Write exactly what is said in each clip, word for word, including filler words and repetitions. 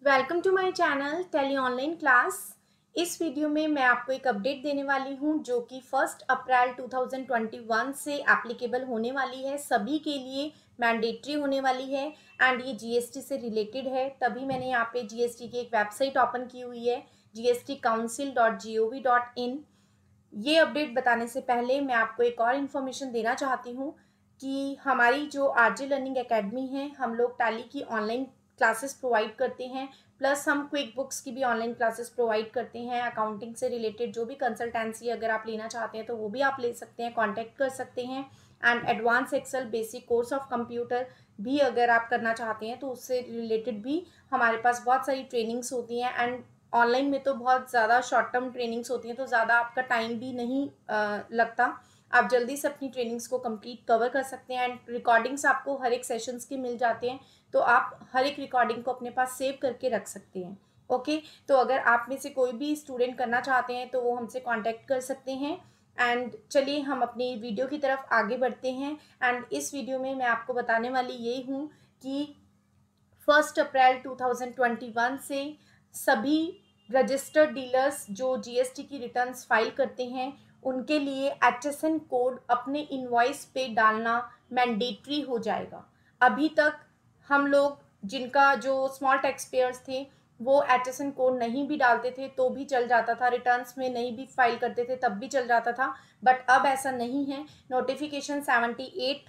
Welcome to my channel tele online class. इस video में मैं आपको एक अपडेट देने वाली हूं जो कि फर्स्ट अप्रैल दो हज़ार इक्कीस से एप्लीकेबल होने वाली है, सभी के लिए मैंडेटरी होने वाली है एंड ये जीएसटी से रिलेटेड है। तभी मैंने यहाँ पे जीएसटी की एक वेबसाइट ओपन की हुई है G S T council dot G O V dot in. ये अपडेट बताने से पहले मैं आपको एक और इन्फॉर्मेशन देना चाहती हूँ कि हमारी जो आरजे लर्निंग एकेडमी है, हम लोग टैली की ऑनलाइन क्लासेस प्रोवाइड करते हैं, प्लस हम क्विक बुक्स की भी ऑनलाइन क्लासेस प्रोवाइड करते हैं। अकाउंटिंग से रिलेटेड जो भी कंसल्टेंसी अगर आप लेना चाहते हैं तो वो भी आप ले सकते हैं, कांटेक्ट कर सकते हैं। And advance Excel basic course of computer भी अगर आप करना चाहते हैं तो उससे रिलेटेड भी हमारे पास बहुत सारी ट्रेनिंग्स होती हैं। एंड ऑनलाइन में तो बहुत ज़्यादा शॉर्ट टर्म ट्रेनिंग्स होती हैं तो ज़्यादा आपका टाइम भी नहीं आ, लगता, आप जल्दी से अपनी ट्रेनिंग्स को कंप्लीट कवर कर सकते हैं। एंड रिकॉर्डिंग्स आपको हर एक सेशंस के मिल जाते हैं, तो आप हर एक रिकॉर्डिंग को अपने पास सेव करके रख सकते हैं। ओके, तो अगर आप में से कोई भी स्टूडेंट करना चाहते हैं तो वो हमसे कांटेक्ट कर सकते हैं। एंड चलिए हम अपनी वीडियो की तरफ आगे बढ़ते हैं। एंड इस वीडियो में मैं आपको बताने वाली ये हूँ कि फर्स्ट अप्रैल दो हज़ार इक्कीस से सभी रजिस्टर्ड डीलर्स जो जीएसटी की रिटर्न्स फाइल करते हैं उनके लिए एच एस एन कोड अपने इनवॉइस पे डालना मैंडेटरी हो जाएगा। अभी तक हम लोग जिनका जो स्मॉल टैक्स पेयर्स थे वो एच एस एन कोड नहीं भी डालते थे तो भी चल जाता था, रिटर्न्स में नहीं भी फाइल करते थे तब भी चल जाता था, बट अब ऐसा नहीं है। नोटिफिकेशन अठहत्तर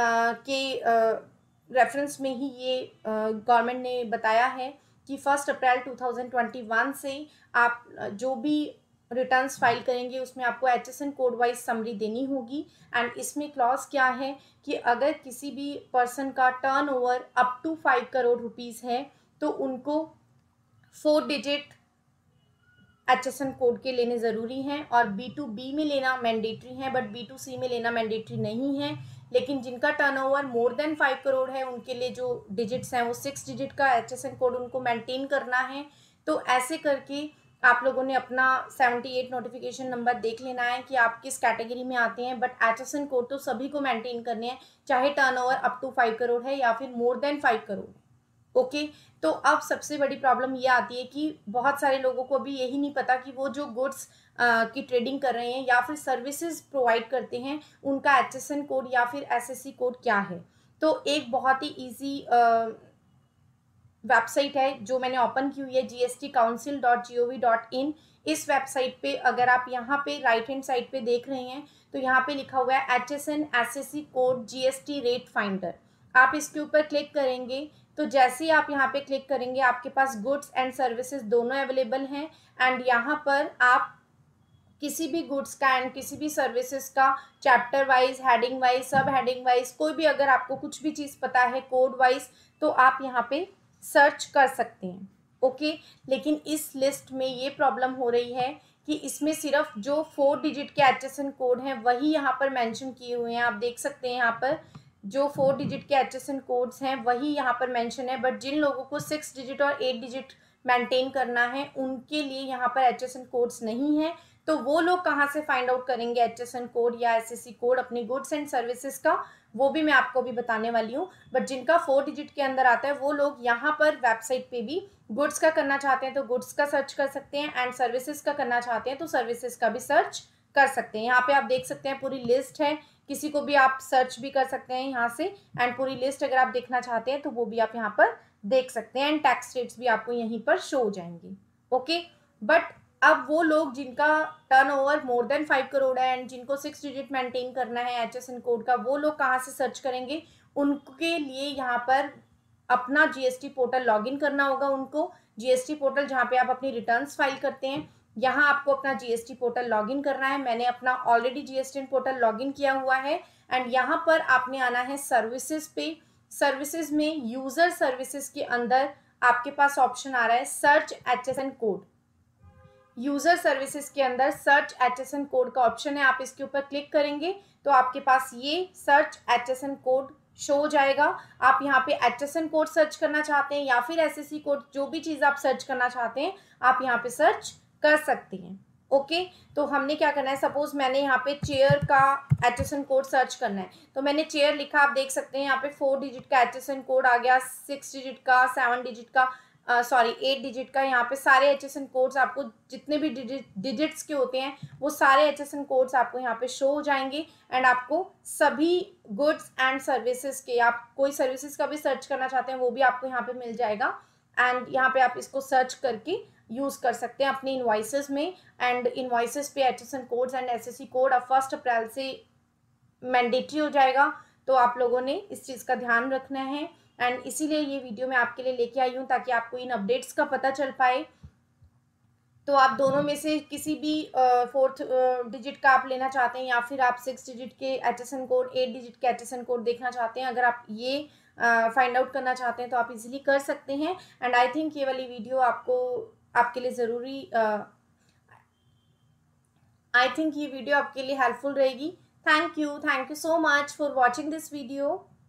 के रेफरेंस में ही ये गवर्नमेंट ने बताया है कि फर्स्ट अप्रैल दो हज़ार इक्कीस से आप जो भी रिटर्न्स फाइल करेंगे उसमें आपको H S N code wise summary देनी होगी। एंड इसमें क्लॉज क्या है कि अगर किसी भी पर्सन का turnover up to five crore rupees है तो उनको four digit H S N code के लेने ज़रूरी हैं और बी टू बी में लेना मैंडेटरी है, बट बी टू सी में लेना मैंडेटरी नहीं है। लेकिन जिनका turnover more than five crore है उनके लिए जो डिजिट्स हैं वो सिक्स डिजिट का एच एस एन कोड उनको मेंटेन करना है। तो ऐसे करके आप लोगों ने अपना अठहत्तर नोटिफिकेशन नंबर देख लेना है कि आप किस कैटेगरी में आते हैं, but H S N code तो सभी को मेंटेन करने हैं, चाहे turnover up to five crore है या फिर more than five crore. Okay okay, तो अब सबसे बड़ी प्रॉब्लम ये आती है कि बहुत सारे लोगों को अभी यही नहीं पता कि वो जो गुड्स की ट्रेडिंग कर रहे हैं या फिर सर्विसेज प्रोवाइड करते हैं उनका एच एस एन कोड या फिर एस एस सी कोड क्या है। तो एक बहुत ही इजी वेबसाइट है जो मैंने ओपन की हुई है G S T council dot G O V dot in. इस वेबसाइट पे अगर आप यहाँ पे राइट हैंड साइड पे देख रहे हैं तो यहाँ पे लिखा हुआ है H S N S S C code G S T rate finder. आप इसके ऊपर क्लिक करेंगे तो जैसे ही आप यहाँ पे क्लिक करेंगे आपके पास गुड्स एंड सर्विसेज दोनों अवेलेबल हैं। एंड यहाँ पर आप किसी भी गुड्स का एंड किसी भी सर्विसेज का chapter wise, heading wise, sub heading wise, कोई भी अगर आपको कुछ भी चीज़ पता है कोड वाइज तो आप यहाँ पे सर्च कर सकते हैं। ओके, लेकिन इस लिस्ट में ये प्रॉब्लम हो रही है कि इसमें सिर्फ जो फोर डिजिट के एच एस एन कोड हैं वही यहाँ पर मेंशन किए हुए हैं। आप देख सकते हैं यहाँ पर जो फोर डिजिट के एच एस एन कोड्स हैं वही यहाँ पर मेंशन है, बट जिन लोगों को सिक्स डिजिट और एट डिजिट मेंटेन करना है उनके लिए यहाँ पर एच एस एन कोड्स नहीं है। तो वो लोग कहाँ से फाइंड आउट करेंगे एच एस एन कोड या एस एस सी कोड अपने गुड्स एंड सर्विसेज का, वो भी मैं आपको भी बताने वाली हूँ। बट जिनका फोर डिजिट के अंदर आता है वो लोग यहाँ पर वेबसाइट पे भी गुड्स का करना चाहते हैं तो गुड्स का सर्च कर सकते हैं एंड सर्विसेज का करना चाहते हैं तो सर्विसेज का भी सर्च कर सकते हैं। यहाँ पे आप देख सकते हैं पूरी लिस्ट है, किसी को भी आप सर्च भी कर सकते हैं यहाँ से। एंड पूरी लिस्ट अगर आप देखना चाहते हैं तो वो भी आप यहाँ पर देख सकते हैं एंड टैक्स रेट्स भी आपको यहीं पर शो हो जाएंगे। ओके, बट अब वो लोग जिनका turnover more than five crore है एंड जिनको सिक्स डिजिट मेंटेन करना है एच एस एन कोड का, वो लोग कहाँ से सर्च करेंगे? उनके लिए यहाँ पर अपना जीएसटी पोर्टल लॉगिन करना होगा। उनको जीएसटी पोर्टल जहाँ पे आप अपनी रिटर्न्स फाइल करते हैं, यहाँ आपको अपना जीएसटी पोर्टल लॉगिन करना है। मैंने अपना ऑलरेडी जीएसटी पोर्टल लॉगिन किया हुआ है। एंड यहाँ पर आपने आना है सर्विसेज पे। सर्विसेज में यूजर सर्विसेज के अंदर आपके पास ऑप्शन आ रहा है search H S N code. User services के अंदर search H S N code का ऑप्शन है, आप इसके ऊपर क्लिक करेंगे तो आपके पास ये search H S N code show हो जाएगा। आप यहाँ पे H S N code search करना चाहते हैं या फिर एस एस सी कोड, जो भी चीज़ आप सर्च करना चाहते हैं आप यहाँ पे सर्च कर सकते हैं। ओके, तो हमने क्या करना है, सपोज मैंने यहाँ पे चेयर का H S N code search करना है तो मैंने चेयर लिखा, आप देख सकते हैं यहाँ पे फोर डिजिट का एच एस एन कोड आ गया, सिक्स डिजिट का, सेवन डिजिट का, सॉरी एट डिजिट का यहाँ पे सारे एच एस एन कोड्स आपको जितने भी डिजिट्स के होते हैं वो सारे एच एस एन कोड्स आपको यहाँ पे शो हो जाएंगे। एंड आपको सभी गुड्स एंड सर्विसेज के, आप कोई सर्विसेज का भी सर्च करना चाहते हैं वो भी आपको यहाँ पे मिल जाएगा। एंड यहाँ पे आप इसको सर्च करके यूज़ कर सकते हैं अपनी इन्वाइसेस में। एंड इन्वाइसेस पे H S N codes and S S C code अब फर्स्ट अप्रैल से मैंडेटरी हो जाएगा, तो आप लोगों ने इस चीज़ का ध्यान रखना है। एंड इसीलिए ये वीडियो मैं आपके लिए लेके आई हूँ ताकि आपको इन अपडेट्स का पता चल पाए। तो आप दोनों में से किसी भी फोर्थ डिजिट का आप लेना चाहते हैं या फिर आप सिक्स डिजिट के H S N code, eight digit के एच एस एन कोड देखना चाहते हैं, अगर आप ये फाइंड आउट करना चाहते हैं तो आप इजीली कर सकते हैं। एंड आई थिंक ये वाली वीडियो आपको आपके लिए ज़रूरी आई थिंक ये वीडियो आपके लिए हेल्पफुल रहेगी। Thank you thank you so much for watching this video.